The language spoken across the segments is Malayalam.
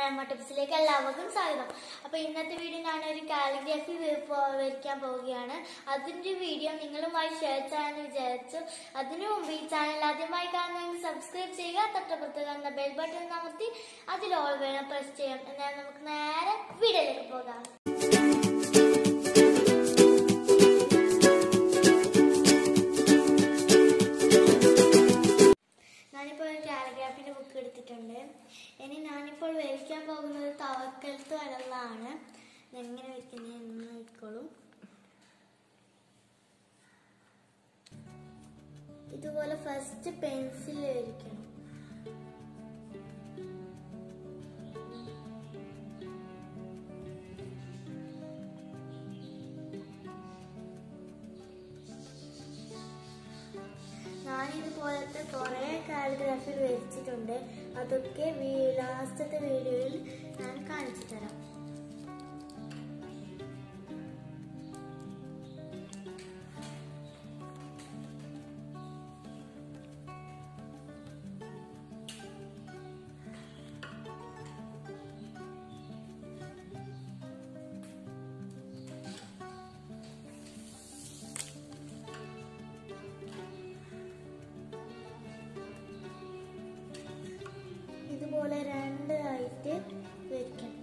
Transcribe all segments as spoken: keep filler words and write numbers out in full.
ടിപ്സിലേക്ക് എല്ലാവർക്കും സ്വാഗതം. അപ്പോൾ ഇന്നത്തെ വീഡിയോ ഞാനൊരു കാലിഗ്രാഫി വരയ്ക്കാൻ പോവുകയാണ്. അതിൻ്റെ വീഡിയോ നിങ്ങളുമായി ഷെയർ ചെയ്യാമെന്ന് വിചാരിച്ചു. അതിനു മുമ്പ് ഈ ചാനൽ ആദ്യമായി കാണുന്നെങ്കിൽ സബ്സ്ക്രൈബ് ചെയ്യുക. തൊട്ടപ്പുറത്ത് കാണുന്ന ബെൽ ബട്ടൺ അമർത്തി അതിൽ ഓൾ വേണം പ്രസ് ചെയ്യാം. എന്നാൽ നമുക്ക് നേരെ വീഡിയോയിലേക്ക് പോകാം. ഞാനിപ്പോൾ ഒരു കാലിഗ്രാഫിൻ്റെ ബുക്ക് എടുത്തിട്ടുണ്ട്. ഇനി ഞാനിപ്പോൾ വരയ്ക്കാൻ പോകുന്നത് തവക്കൽത്ത് വരകളാണ്. എങ്ങനെ വരയ്ക്കുന്നതെന്ന് നോക്കിക്കോളൂ. ഇതുപോലെ ഫസ്റ്റ് പെൻസിൽ വരയ്ക്കണം. ഞാനിതുപോലത്തെ കുറേ കാലിഗ്രാഫികൾ വരച്ചിട്ടുണ്ട്. അതൊക്കെ ലാസ്റ്റത്തെ വീഡിയോയിൽ ഞാൻ കാണിച്ചു തരാം. ഇതുപോലെ രണ്ടായിട്ട് വരയ്ക്കണം.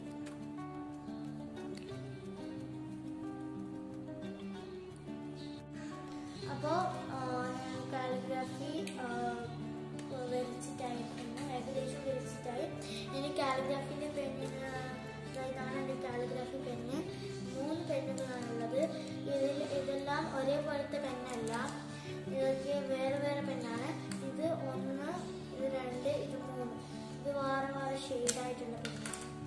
അപ്പോൾ കാലിഗ്രാഫി വരച്ചിട്ടായിട്ടുണ്ട്, ഏകദേശം വരച്ചിട്ടായി. ഇനി കാലിഗ്രാഫിൻ്റെ പെണ്ണിന് ഇതാണ് എൻ്റെ കാലിഗ്രാഫി പെണ്ണ്. മൂന്ന് പെണ്ണുകളാണുള്ളത്. ഇതിൽ ഇതെല്ലാം ഒരേപോലത്തെ പെണ്ണല്ല, ഇതൊക്കെ വേറെ വേറെ പെണ്ണാണ്. ഇത് ഒന്ന്, ഇത് രണ്ട്, ഇത് മൂന്ന്. ഇത് വേറെ വേറെ ഷെയ്ഡായിട്ടുള്ള പെണ്ണ്.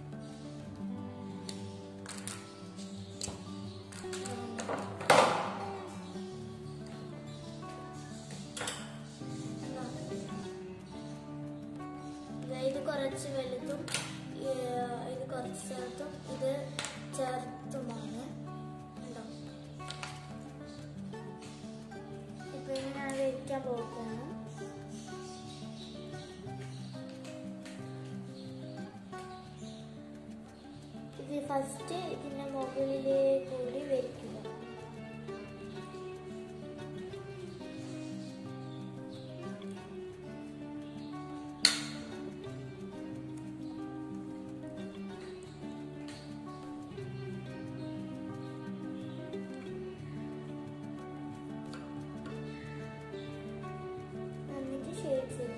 ഇത് കുറച്ച് വലുതും ഇത് കുറച്ച് ചെറുതും ഇത് ചെറുതുമാണ്. ഉണ്ടോ? ഇപ്പൊ ഞാൻ വരയ്ക്കാൻ പോകുകയാണ്. ഇത് ഫസ്റ്റ് ഇതിന്റെ മുകളിലേ കൂടി വരയ്ക്കുക. എന്നിട്ട് ഷെയ്ഡ്സ് വരയ്ക്കുക.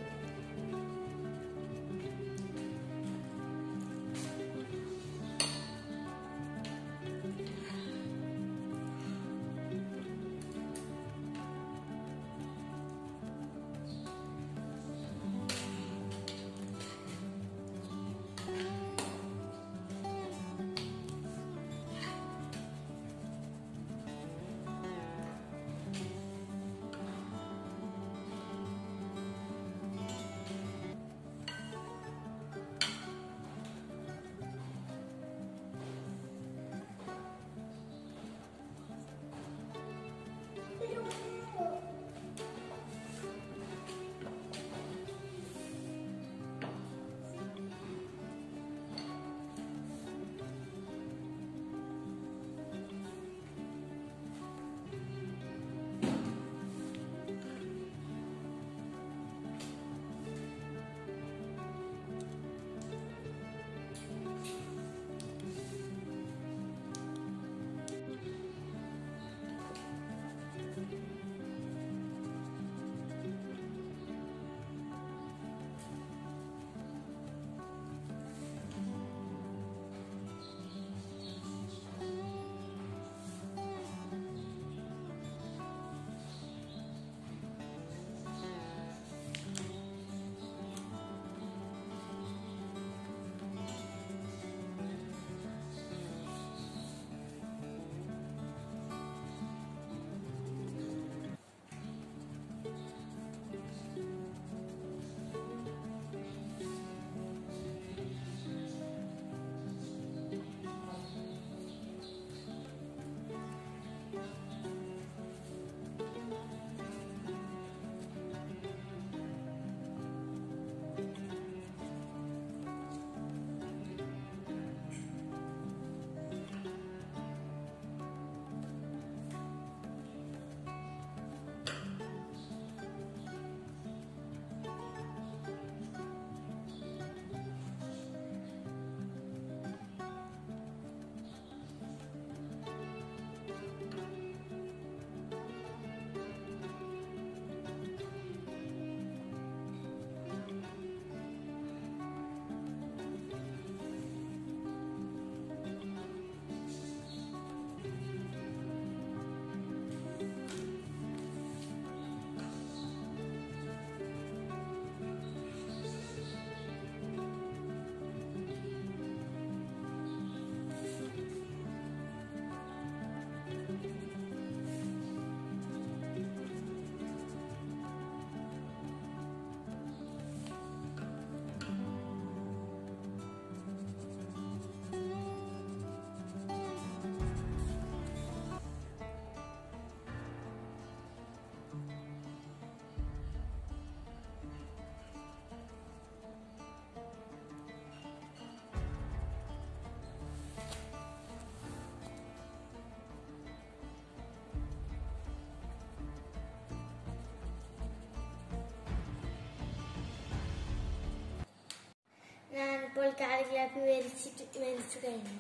ഇപ്പോൾ കാലിഗ്രാഫി വരച്ചിട്ട് വരച്ചു കഴിഞ്ഞു.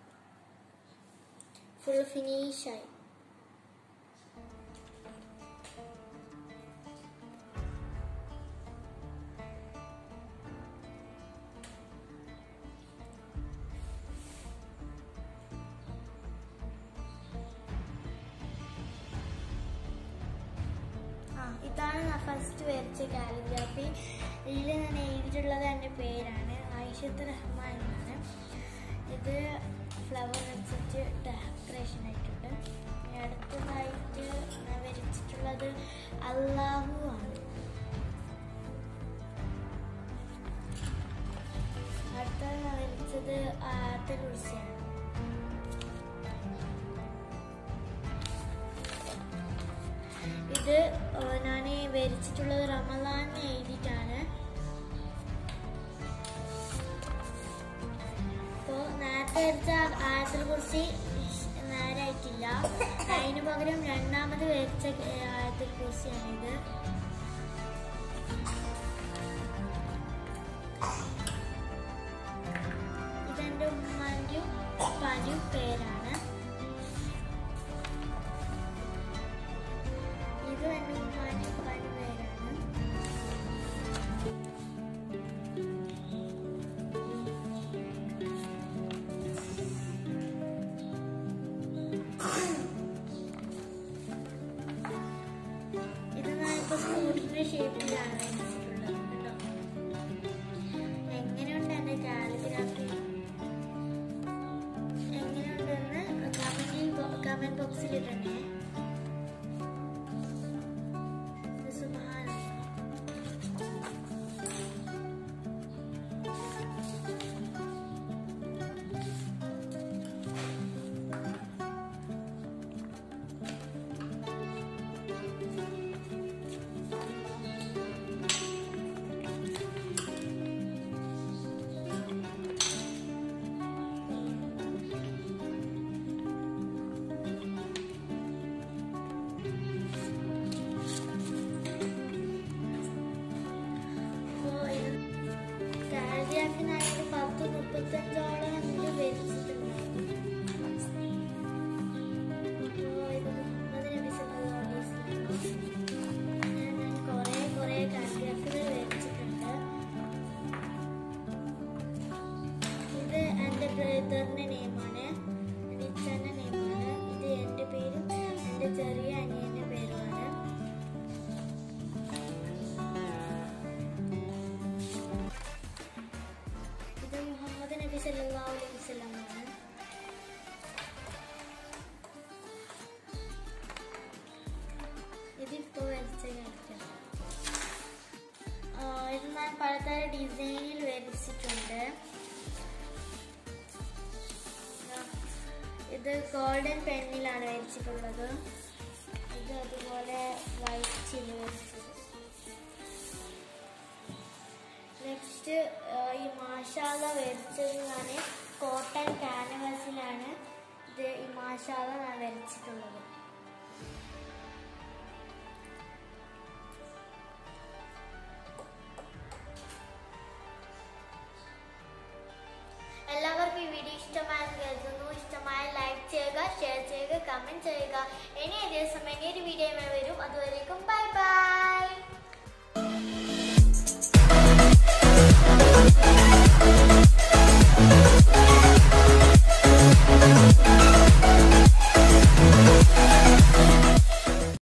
ഫുൾ ഫിനിഷായി. ഇതാണ് ഞാൻ ഫസ്റ്റ് വരച്ച കാലിഗ്രാഫി. ഇതിൽ ഞാൻ എഴുതിയിട്ടുള്ളത് എൻ്റെ പേരാണ്, ആയിഷത്ത് റഹ്മാൻ എന്നാണ്. ഇത് ഫ്ലവർ വെച്ചിട്ട് ഡെക്കറേഷൻ ആയിട്ടുണ്ട്. അടുത്തതായിട്ട് ഞാൻ വരച്ചിട്ടുള്ളത് അല്ലാഹു ആണ്. അടുത്തത് ഞാൻ വരച്ചത് ആയത്തുൽ കുർസിയാണ്. ഇത് ഞാൻ വരച്ചിട്ടുള്ളത് റമളാൻ എഴുതിയിട്ടാണ്. അപ്പോൾ നേരത്തെ വരച്ച ആയത്തുൽ കുർസി നേരായിട്ടില്ല. അതിന് പകരം രണ്ടാമത് വരച്ച ആയത്തുൽ കുർസിയാണിത്. ഇതെൻ്റെ ഉമ്മാൻ്റെയും ഉപ്പാൻ്റെയും പേരാണ്. ഇത് എൻ്റെ ഉമ്മാൻ്റെയും ഉപ്പാൻ്റെയും പേരാണ്. ഇത് ഞാനിപ്പോൾ സ്കൂട്ടറിൻ്റെ ഷേപ്പിലാണ് വരച്ചിട്ടുള്ളത് കേട്ടോ. എങ്ങനെയുണ്ട് എൻ്റെ കാലിഗ്രാഫി? എങ്ങനെയുണ്ടെന്ന് കമന്റിൽ കമന്റ് ബോക്സിൽ ഇടണേ. കാലിഗ്രാഫിനായിട്ട് പത്ത് മുപ്പത്തഞ്ചോളം എനിക്ക് വരച്ചിട്ടുണ്ടായിരുന്നു. അപ്പോൾ ഇത് മുഹമ്മദ് നബി സല്ലല്ലാഹു അലൈഹി വസല്ലം ഞാൻ കുറേ കുറേ കാലിഗ്രാഫികൾ വരച്ചിട്ടുണ്ട്. ഇത് എൻ്റെ ബ്രദറിൻ്റെ നെയിമാണ്, എൻ്റെ ഇച്ഛൻ്റെ നെയിമാണ്. ഇത് എൻ്റെ പേരും എൻ്റെ ചെറിയ അനിയൻ്റെ പേരുമാണ്. നബി സല്ലല്ലാഹു അലൈഹി വസല്ലം ആണ്. ഇതിപ്പോ വരച്ച കാലിഗ്രാഫി. ഇത് ഞാൻ പലതരം ഡിസൈനിൽ വരച്ചിട്ടുണ്ട്. ഇത് ഗോൾഡൻ പെന്നിലാണ് വരച്ചിട്ടുള്ളത്. ഇത് അതുപോലെ വൈറ്റിൽ വരച്ചത്. നെക്സ്റ്റ് ഈ മാഷാല വരച്ചത് ഞാൻ കോട്ടൺ ക്യാൻവാസിലാണ്. ഇത് ഈ മാഷാല ഞാൻ വരച്ചിട്ടുള്ളത്. എല്ലാവർക്കും ഈ വീഡിയോ ഇഷ്ടമായെന്ന് കരുതുന്നു. ഇഷ്ടമായ ലൈക്ക് ചെയ്യുക, ഷെയർ ചെയ്യുക, കമന്റ് ചെയ്യുക. ഇനി ഏത് ദിവസം ഇനി ഒരു വീഡിയോ വരും. അതുവരേക്കും ബൈ ബൈ.